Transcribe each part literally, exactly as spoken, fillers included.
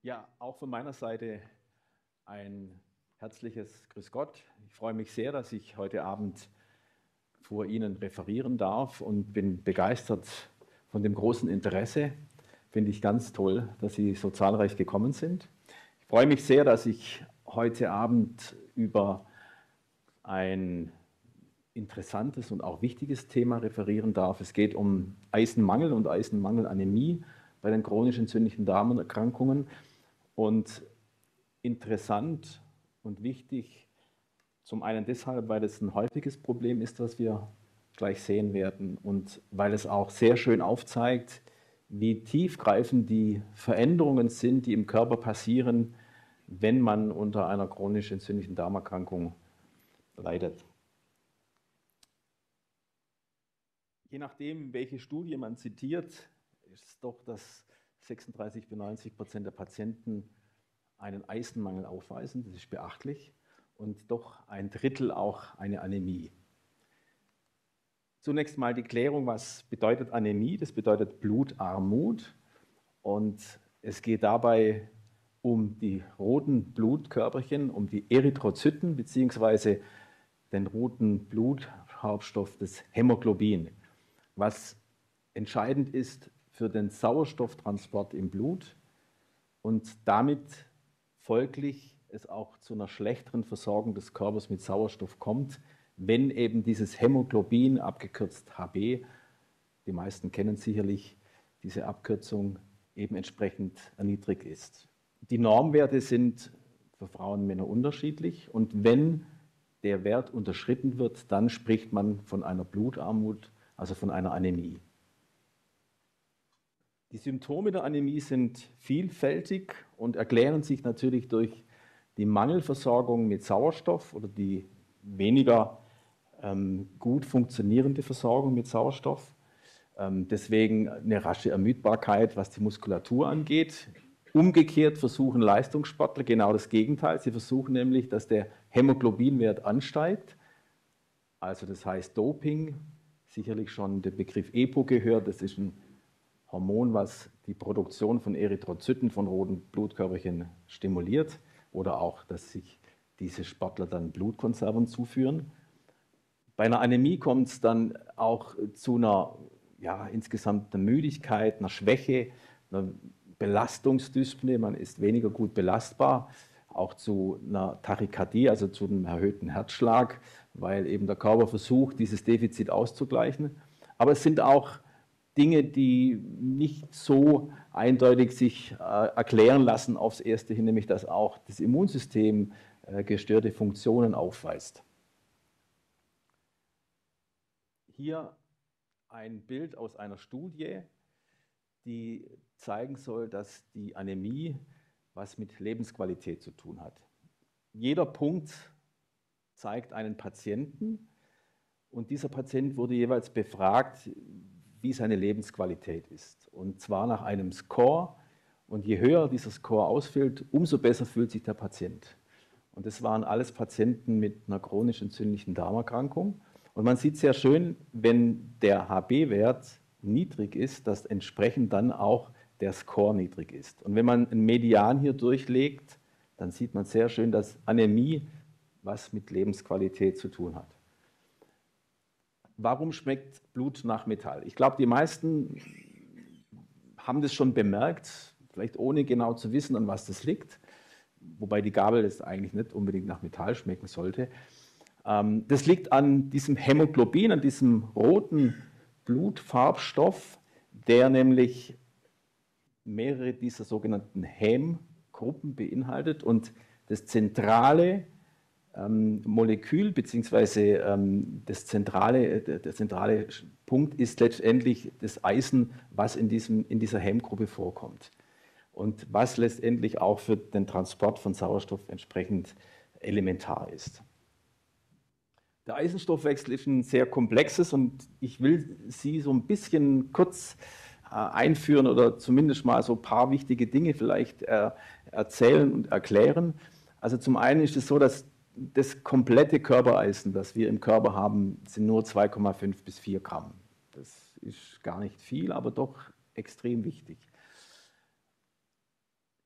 Ja, auch von meiner Seite ein herzliches Grüß Gott. Ich freue mich sehr, dass ich heute Abend vor Ihnen referieren darf und bin begeistert von dem großen Interesse. Finde ich ganz toll, dass Sie so zahlreich gekommen sind. Ich freue mich sehr, dass ich heute Abend über ein interessantes und auch wichtiges Thema referieren darf. Es geht um Eisenmangel und Eisenmangelanämie bei den chronisch entzündlichen Darmerkrankungen. Und interessant und wichtig, zum einen deshalb, weil es ein häufiges Problem ist, was wir gleich sehen werden, und weil es auch sehr schön aufzeigt, wie tiefgreifend die Veränderungen sind, die im Körper passieren, wenn man unter einer chronisch entzündlichen Darmerkrankung leidet. Je nachdem, welche Studie man zitiert, ist es doch, dass sechsunddreißig bis neunzig Prozent der Patienten einen Eisenmangel aufweisen, das ist beachtlich, und doch ein Drittel auch eine Anämie. Zunächst mal die Klärung, was bedeutet Anämie? Das bedeutet Blutarmut, und es geht dabei um die roten Blutkörperchen, um die Erythrozyten bzw. den roten Blutfarbstoff des Hämoglobin, was entscheidend ist für den Sauerstofftransport im Blut und damit folglich es auch zu einer schlechteren Versorgung des Körpers mit Sauerstoff kommt, wenn eben dieses Hämoglobin, abgekürzt H B, die meisten kennen sicherlich diese Abkürzung, eben entsprechend erniedrigt ist. Die Normwerte sind für Frauen und Männer unterschiedlich, und wenn der Wert unterschritten wird, dann spricht man von einer Blutarmut, also von einer Anämie. Die Symptome der Anämie sind vielfältig und erklären sich natürlich durch die Mangelversorgung mit Sauerstoff oder die weniger ähm, gut funktionierende Versorgung mit Sauerstoff. Ähm, deswegen eine rasche Ermüdbarkeit, was die Muskulatur angeht. Umgekehrt versuchen Leistungssportler genau das Gegenteil. Sie versuchen nämlich, dass der Hämoglobinwert ansteigt. Also das heißt Doping, sicherlich schon der Begriff E P O gehört. Das ist ein Hormon, was die Produktion von Erythrozyten, von roten Blutkörperchen stimuliert, oder auch, dass sich diese Sportler dann Blutkonserven zuführen. Bei einer Anämie kommt es dann auch zu einer ja, insgesamt einer Müdigkeit, einer Schwäche, einer Belastungsdyspnoe, man ist weniger gut belastbar, auch zu einer Tachykardie, also zu einem erhöhten Herzschlag, weil eben der Körper versucht, dieses Defizit auszugleichen. Aber es sind auch Dinge, die nicht so eindeutig sich äh, erklären lassen aufs Erste hin, nämlich dass auch das Immunsystem äh, gestörte Funktionen aufweist. Hier ein Bild aus einer Studie, die zeigen soll, dass die Anämie was mit Lebensqualität zu tun hat. Jeder Punkt zeigt einen Patienten, und dieser Patient wurde jeweils befragt, wie seine Lebensqualität ist. Und zwar nach einem Score. Und je höher dieser Score ausfällt, umso besser fühlt sich der Patient. Und das waren alles Patienten mit einer chronisch entzündlichen Darmerkrankung. Und man sieht sehr schön, wenn der H B-Wert niedrig ist, dass entsprechend dann auch der Score niedrig ist. Und wenn man einen Median hier durchlegt, dann sieht man sehr schön, dass Anämie was mit Lebensqualität zu tun hat. Warum schmeckt Blut nach Metall? Ich glaube, die meisten haben das schon bemerkt, vielleicht ohne genau zu wissen, an was das liegt, wobei die Gabel jetzt eigentlich nicht unbedingt nach Metall schmecken sollte. Das liegt an diesem Hämoglobin, an diesem roten Blutfarbstoff, der nämlich mehrere dieser sogenannten Hämgruppen beinhaltet, und das zentrale ähm, Molekül bzw. Ähm, das zentrale, der, der zentrale Punkt ist letztendlich das Eisen, was in, diesem, in dieser Hämgruppe vorkommt und was letztendlich auch für den Transport von Sauerstoff entsprechend elementar ist. Der Eisenstoffwechsel ist ein sehr komplexes, und ich will Sie so ein bisschen kurz äh, einführen oder zumindest mal so ein paar wichtige Dinge vielleicht äh, erzählen und erklären. Also zum einen ist es so, dass das komplette Körpereisen, das wir im Körper haben, sind nur zwei Komma fünf bis vier Gramm. Das ist gar nicht viel, aber doch extrem wichtig.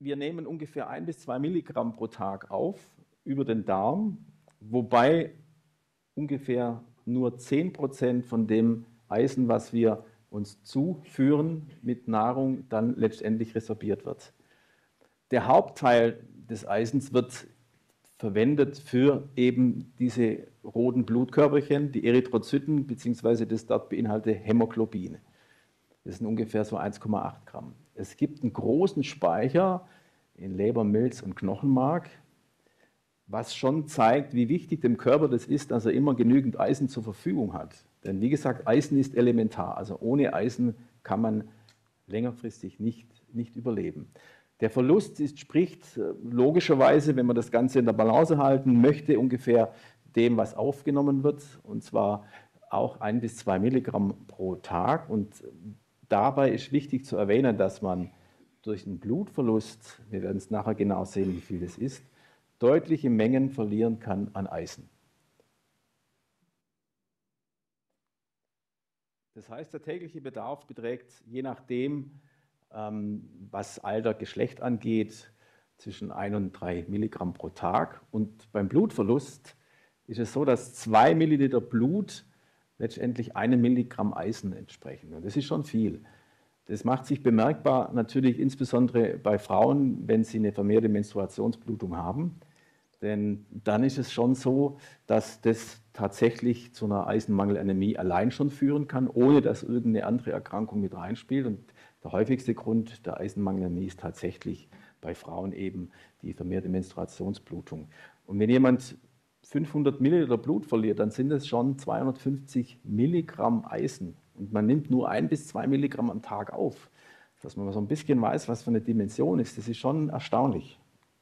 wir nehmen ungefähr ein bis zwei Milligramm pro Tag auf über den Darm, wobei ungefähr nur zehn Prozent von dem Eisen, was wir uns zuführen mit Nahrung, dann letztendlich resorbiert wird. Der Hauptteil des Eisens wird verwendet für eben diese roten Blutkörperchen, die Erythrozyten, beziehungsweise das dort beinhaltete Hämoglobin. Das sind ungefähr so eins Komma acht Gramm. Es gibt einen großen Speicher in Leber, Milz und Knochenmark, was schon zeigt, wie wichtig dem Körper das ist, dass er immer genügend Eisen zur Verfügung hat. Denn wie gesagt, Eisen ist elementar. Also ohne Eisen kann man längerfristig nicht, nicht überleben. Der Verlust ist, spricht logischerweise, wenn man das Ganze in der Balance halten möchte, ungefähr dem, was aufgenommen wird, und zwar auch ein bis zwei Milligramm pro Tag. Und dabei ist wichtig zu erwähnen, dass man durch einen Blutverlust, wir werden es nachher genau sehen, wie viel das ist, deutliche Mengen verlieren kann an Eisen. Das heißt, der tägliche Bedarf beträgt, je nachdem, was Alter, Geschlecht angeht, zwischen ein und drei Milligramm pro Tag. Und beim Blutverlust ist es so, dass zwei Milliliter Blut letztendlich einem Milligramm Eisen entsprechen. Und das ist schon viel. Das macht sich bemerkbar natürlich insbesondere bei Frauen, wenn sie eine vermehrte Menstruationsblutung haben. Denn dann ist es schon so, dass das tatsächlich zu einer Eisenmangelanämie allein schon führen kann, ohne dass irgendeine andere Erkrankung mit reinspielt. Und der häufigste Grund der Eisenmangelanämie ist tatsächlich bei Frauen eben die vermehrte Menstruationsblutung. Und wenn jemand fünfhundert Milliliter Blut verliert, dann sind es schon zweihundertfünfzig Milligramm Eisen. Und man nimmt nur ein bis zwei Milligramm am Tag auf. Dass man so ein bisschen weiß, was für eine Dimension ist, das ist schon erstaunlich.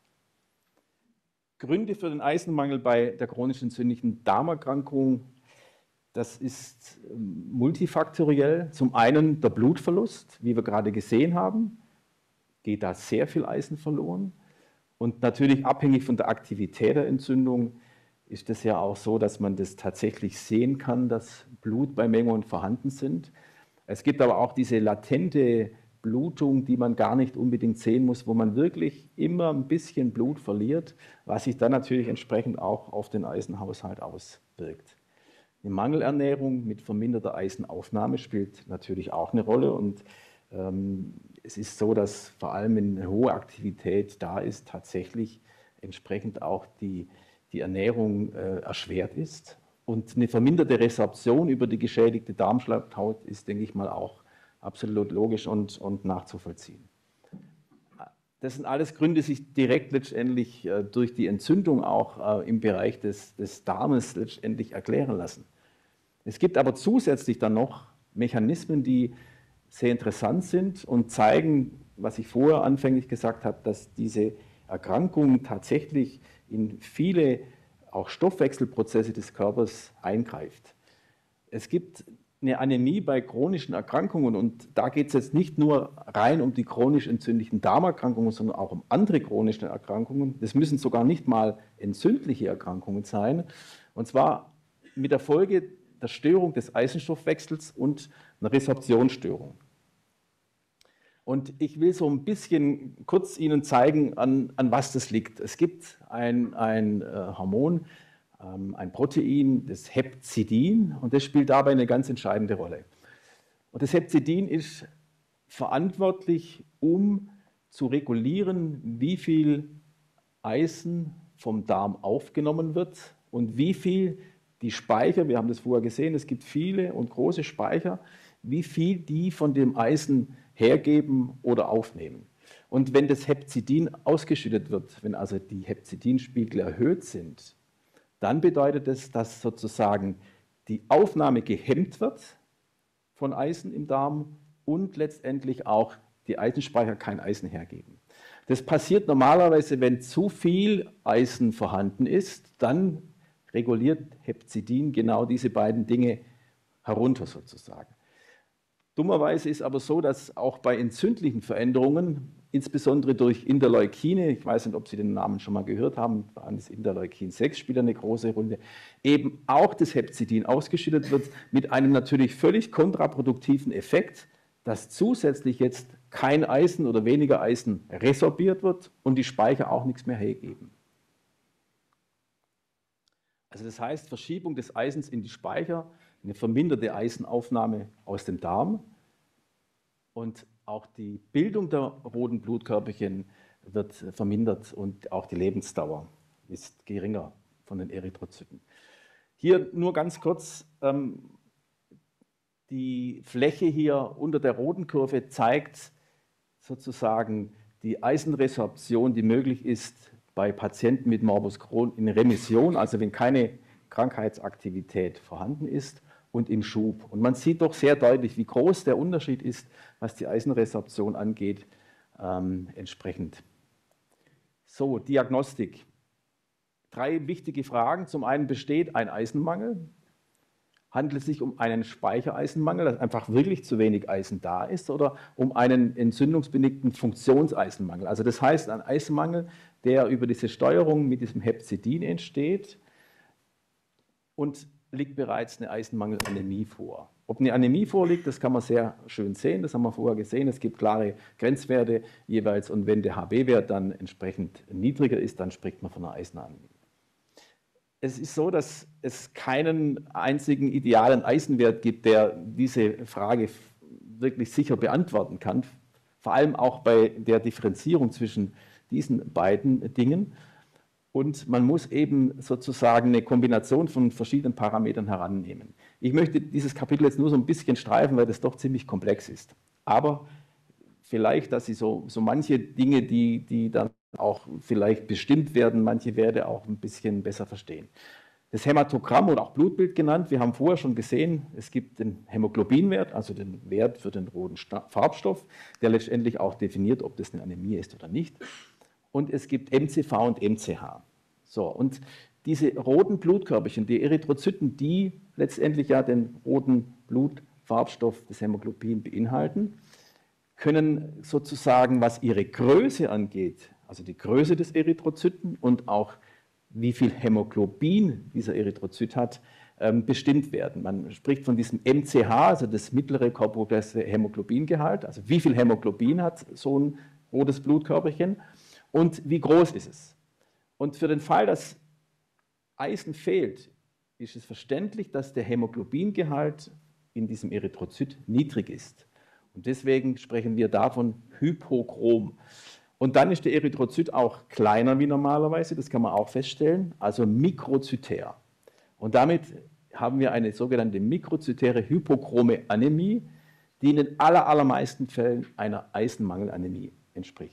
Gründe für den Eisenmangel bei der chronisch entzündlichen Darmerkrankung, das ist multifaktoriell. Zum einen der Blutverlust, wie wir gerade gesehen haben, geht da sehr viel Eisen verloren. Und natürlich abhängig von der Aktivität der Entzündung ist es ja auch so, dass man das tatsächlich sehen kann, dass Blutbeimengungen vorhanden sind. Es gibt aber auch diese latente Blutung, die man gar nicht unbedingt sehen muss, wo man wirklich immer ein bisschen Blut verliert, was sich dann natürlich entsprechend auch auf den Eisenhaushalt auswirkt. Eine Mangelernährung mit verminderter Eisenaufnahme spielt natürlich auch eine Rolle, und ähm, es ist so, dass vor allem, wenn eine hohe Aktivität da ist, tatsächlich entsprechend auch die, die Ernährung äh, erschwert ist. Und eine verminderte Resorption über die geschädigte Darmschleimhaut ist, denke ich mal, auch absolut logisch und, und nachzuvollziehen. Das sind alles Gründe, die sich direkt letztendlich äh, durch die Entzündung auch äh, im Bereich des, des Darmes letztendlich erklären lassen. Es gibt aber zusätzlich dann noch Mechanismen, die sehr interessant sind und zeigen, was ich vorher anfänglich gesagt habe, dass diese Erkrankung tatsächlich in viele auch Stoffwechselprozesse des Körpers eingreift. Es gibt eine Anämie bei chronischen Erkrankungen, und da geht es jetzt nicht nur rein um die chronisch entzündlichen Darmerkrankungen, sondern auch um andere chronische Erkrankungen. Das müssen sogar nicht mal entzündliche Erkrankungen sein, und zwar mit der Folge der Störung des Eisenstoffwechsels und einer Resorptionsstörung. Und ich will so ein bisschen kurz Ihnen zeigen, an, an was das liegt. Es gibt ein, ein äh, Hormon, ein Protein, das Hepzidin, und das spielt dabei eine ganz entscheidende Rolle. Und das Hepzidin ist verantwortlich, um zu regulieren, wie viel Eisen vom Darm aufgenommen wird und wie viel die Speicher, wir haben das vorher gesehen, es gibt viele und große Speicher, wie viel die von dem Eisen hergeben oder aufnehmen. Und wenn das Hepzidin ausgeschüttet wird, wenn also die Hepzidinspiegel erhöht sind, dann bedeutet es, dass sozusagen die Aufnahme gehemmt wird von Eisen im Darm und letztendlich auch die Eisenspeicher kein Eisen hergeben. Das passiert normalerweise, wenn zu viel Eisen vorhanden ist, dann reguliert Hepzidin genau diese beiden Dinge herunter sozusagen. Dummerweise ist aber so, dass auch bei entzündlichen Veränderungen, insbesondere durch Interleukine, ich weiß nicht, ob Sie den Namen schon mal gehört haben, das Interleukin sechs spielt eine große Rolle, eben auch das Hepzidin ausgeschüttet wird, mit einem natürlich völlig kontraproduktiven Effekt, dass zusätzlich jetzt kein Eisen oder weniger Eisen resorbiert wird und die Speicher auch nichts mehr hergeben. Also das heißt, Verschiebung des Eisens in die Speicher, eine verminderte Eisenaufnahme aus dem Darm und auch die Bildung der roten Blutkörperchen wird vermindert und auch die Lebensdauer ist geringer von den Erythrozyten. Hier nur ganz kurz, ähm, die Fläche hier unter der roten Kurve zeigt sozusagen die Eisenresorption, die möglich ist bei Patienten mit Morbus Crohn in Remission, also wenn keine Krankheitsaktivität vorhanden ist, und im Schub. Und man sieht doch sehr deutlich, wie groß der Unterschied ist, was die Eisenresorption angeht, ähm, entsprechend. So, Diagnostik. Drei wichtige Fragen. Zum einen, besteht ein Eisenmangel? Handelt es sich um einen Speichereisenmangel, dass einfach wirklich zu wenig Eisen da ist, oder um einen entzündungsbedingten Funktionseisenmangel? Also das heißt, ein Eisenmangel, der über diese Steuerung mit diesem Hepzidin entsteht, und liegt bereits eine Eisenmangelanämie vor. Ob eine Anämie vorliegt, das kann man sehr schön sehen, das haben wir vorher gesehen. Es gibt klare Grenzwerte jeweils, und wenn der H B-Wert dann entsprechend niedriger ist, dann spricht man von einer Eisenanämie. Es ist so, dass es keinen einzigen idealen Eisenwert gibt, der diese Frage wirklich sicher beantworten kann, vor allem auch bei der Differenzierung zwischen diesen beiden Dingen. Und man muss eben sozusagen eine Kombination von verschiedenen Parametern herannehmen. Ich möchte dieses Kapitel jetzt nur so ein bisschen streifen, weil das doch ziemlich komplex ist. Aber vielleicht, dass Sie so, so manche Dinge, die, die dann auch vielleicht bestimmt werden, manche Werte auch ein bisschen besser verstehen. Das Hämatogramm oder auch Blutbild genannt, wir haben vorher schon gesehen, es gibt den Hämoglobinwert, also den Wert für den roten Farbstoff, der letztendlich auch definiert, ob das eine Anämie ist oder nicht. Und es gibt M C V und M C H. So, und diese roten Blutkörperchen, die Erythrozyten, die letztendlich ja den roten Blutfarbstoff des Hämoglobin beinhalten, können sozusagen, was ihre Größe angeht, also die Größe des Erythrozyten und auch wie viel Hämoglobin dieser Erythrozyt hat, bestimmt werden. Man spricht von diesem M C H, also das mittlere korpulare Hämoglobingehalt, also wie viel Hämoglobin hat so ein rotes Blutkörperchen. Und wie groß ist es? Und für den Fall, dass Eisen fehlt, ist es verständlich, dass der Hämoglobingehalt in diesem Erythrozyt niedrig ist. Und deswegen sprechen wir davon hypochrom. Und dann ist der Erythrozyt auch kleiner wie normalerweise, das kann man auch feststellen, also mikrozytär. Und damit haben wir eine sogenannte mikrozytäre hypochrome Anämie, die in den aller, allermeisten Fällen einer Eisenmangelanämie entspricht.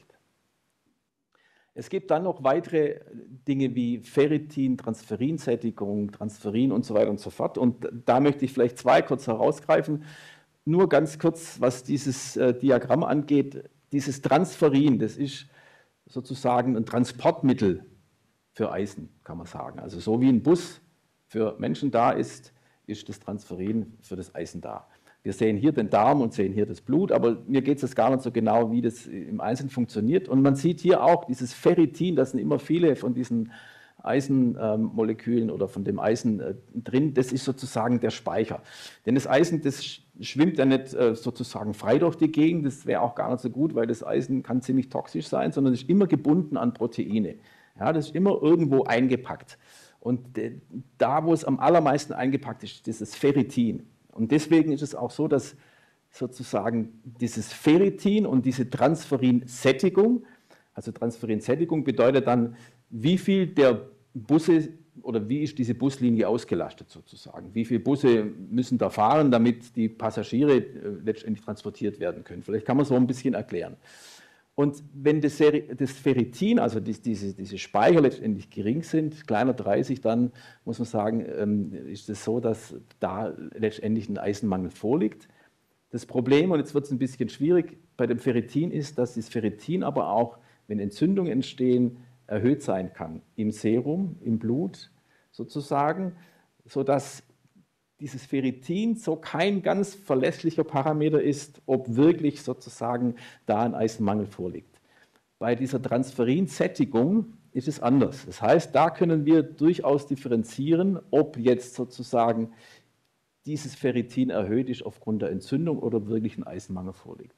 Es gibt dann noch weitere Dinge wie Ferritin, Transferinsättigung, Transferin und so weiter und so fort. Und da möchte ich vielleicht zwei kurz herausgreifen. Nur ganz kurz, was dieses äh, Diagramm angeht. Dieses Transferin, das ist sozusagen ein Transportmittel für Eisen, kann man sagen. Also so wie ein Bus für Menschen da ist, ist das Transferin für das Eisen da. Wir sehen hier den Darm und sehen hier das Blut, aber mir geht es jetzt gar nicht so genau, wie das im Einzelnen funktioniert. Und man sieht hier auch dieses Ferritin, da sind immer viele von diesen Eisenmolekülen oder von dem Eisen drin, das ist sozusagen der Speicher. Denn das Eisen, das schwimmt ja nicht sozusagen frei durch die Gegend, das wäre auch gar nicht so gut, weil das Eisen kann ziemlich toxisch sein, sondern es ist immer gebunden an Proteine. Ja, das ist immer irgendwo eingepackt. Und da, wo es am allermeisten eingepackt ist, ist das Ferritin. Und deswegen ist es auch so, dass sozusagen dieses Ferritin und diese Transferinsättigung, also Transferinsättigung bedeutet dann, wie viel der Busse oder wie ist diese Buslinie ausgelastet sozusagen, wie viele Busse müssen da fahren, damit die Passagiere letztendlich transportiert werden können. Vielleicht kann man so ein bisschen erklären. Und wenn das, das Ferritin, also die, diese, diese Speicher letztendlich gering sind, kleiner dreißig, dann muss man sagen, ähm, ist es so, dass da letztendlich ein Eisenmangel vorliegt. Das Problem, und jetzt wird es ein bisschen schwierig, bei dem Ferritin ist, dass das Ferritin aber auch, wenn Entzündungen entstehen, erhöht sein kann im Serum, im Blut sozusagen, sodass dieses Ferritin so kein ganz verlässlicher Parameter ist, ob wirklich sozusagen da ein Eisenmangel vorliegt. Bei dieser Transferinsättigung ist es anders. Das heißt, da können wir durchaus differenzieren, ob jetzt sozusagen dieses Ferritin erhöht ist aufgrund der Entzündung oder wirklich ein Eisenmangel vorliegt.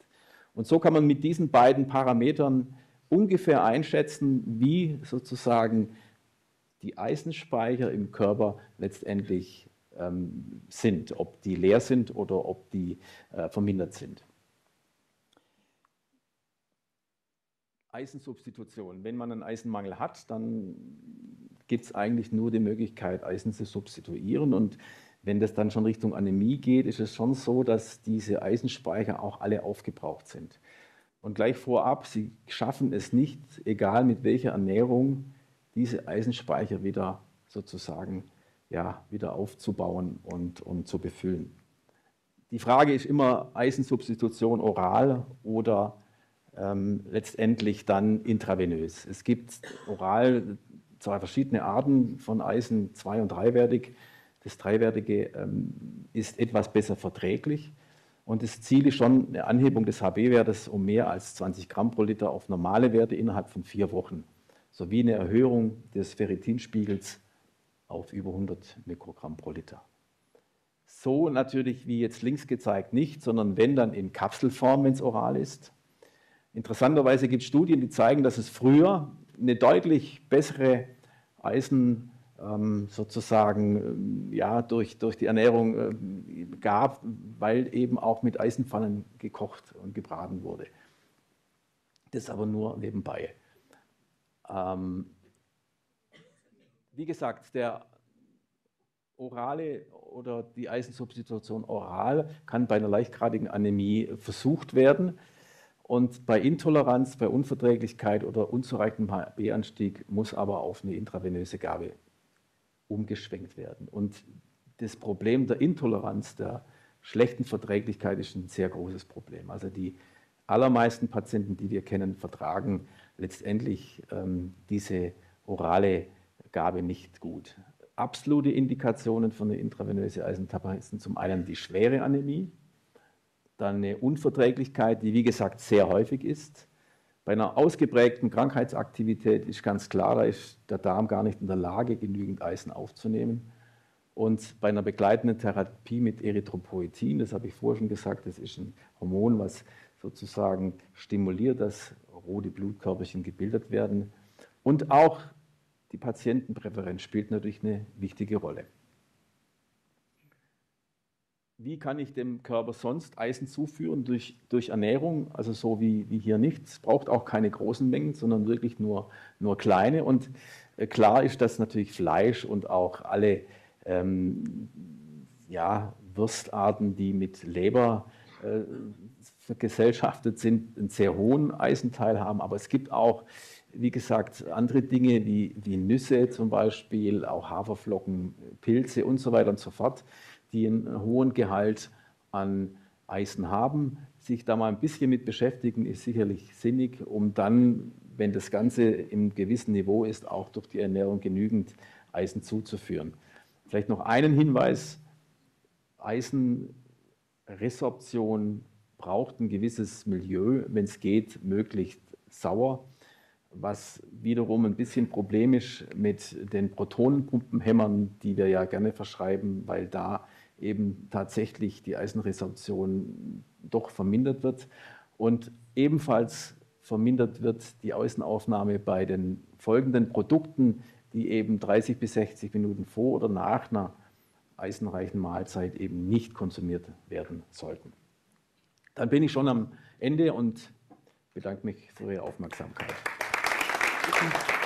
Und so kann man mit diesen beiden Parametern ungefähr einschätzen, wie sozusagen die Eisenspeicher im Körper letztendlich ähm, sind, ob die leer sind oder ob die äh, vermindert sind. Eisensubstitution. Wenn man einen Eisenmangel hat, dann gibt es eigentlich nur die Möglichkeit, Eisen zu substituieren. Und wenn das dann schon Richtung Anämie geht, ist es schon so, dass diese Eisenspeicher auch alle aufgebraucht sind. Und gleich vorab, sie schaffen es nicht, egal mit welcher Ernährung, diese Eisenspeicher wieder sozusagen ja, wieder aufzubauen und, und zu befüllen. Die Frage ist immer Eisensubstitution oral oder ähm, letztendlich dann intravenös. Es gibt oral zwei verschiedene Arten von Eisen, zwei- und dreiwertig. Das dreiwertige ähm, ist etwas besser verträglich. Und das Ziel ist schon eine Anhebung des H B-Wertes um mehr als zwanzig Gramm pro Liter auf normale Werte innerhalb von vier Wochen, sowie eine Erhöhung des Ferritinspiegels auf über hundert Mikrogramm pro Liter. So natürlich wie jetzt links gezeigt nicht, sondern wenn dann in Kapselform, wenn es oral ist. Interessanterweise gibt es Studien, die zeigen, dass es früher eine deutlich bessere Eisen ähm, sozusagen ja, durch, durch die Ernährung äh, gab, weil eben auch mit Eisenpfannen gekocht und gebraten wurde. Das aber nur nebenbei. Ähm, wie gesagt, der orale oder die Eisensubstitution oral kann bei einer leichtgradigen Anämie versucht werden. Und bei Intoleranz, bei Unverträglichkeit oder unzureichendem H B-Anstieg muss aber auf eine intravenöse Gabe umgeschwenkt werden. Und das Problem der Intoleranz, der schlechten Verträglichkeit ist ein sehr großes Problem. Also die allermeisten Patienten, die wir kennen, vertragen letztendlich ähm, diese orale Gabe nicht gut. Absolute Indikationen für eine intravenöse Eisentablette sind zum einen die schwere Anämie, dann eine Unverträglichkeit, die wie gesagt sehr häufig ist. Bei einer ausgeprägten Krankheitsaktivität ist ganz klar, da ist der Darm gar nicht in der Lage, genügend Eisen aufzunehmen. Und bei einer begleitenden Therapie mit Erythropoietin, das habe ich vorher schon gesagt, das ist ein Hormon, was sozusagen stimuliert, dass rote Blutkörperchen gebildet werden. Und auch die Patientenpräferenz spielt natürlich eine wichtige Rolle. Wie kann ich dem Körper sonst Eisen zuführen? Durch, durch Ernährung, also so wie, wie hier nicht. Es braucht auch keine großen Mengen, sondern wirklich nur, nur kleine. Und äh, klar ist, dass natürlich Fleisch und auch alle ähm, ja, Wurstarten, die mit Leber äh, vergesellschaftet sind, einen sehr hohen Eisenteil haben. Aber es gibt auch, wie gesagt, andere Dinge wie, wie Nüsse zum Beispiel, auch Haferflocken, Pilze und so weiter und so fort, die einen hohen Gehalt an Eisen haben. Sich da mal ein bisschen mit beschäftigen, ist sicherlich sinnig, um dann, wenn das Ganze im gewissen Niveau ist, auch durch die Ernährung genügend Eisen zuzuführen. Vielleicht noch einen Hinweis: Eisenresorption braucht ein gewisses Milieu, wenn es geht, möglichst sauer, was wiederum ein bisschen problemisch mit den Protonenpumpenhämmern, die wir ja gerne verschreiben, weil da eben tatsächlich die Eisenresorption doch vermindert wird und ebenfalls vermindert wird die Eisenaufnahme bei den folgenden Produkten, die eben dreißig bis sechzig Minuten vor oder nach einer eisenreichen Mahlzeit eben nicht konsumiert werden sollten. Dann bin ich schon am Ende und bedanke mich für Ihre Aufmerksamkeit. Applaus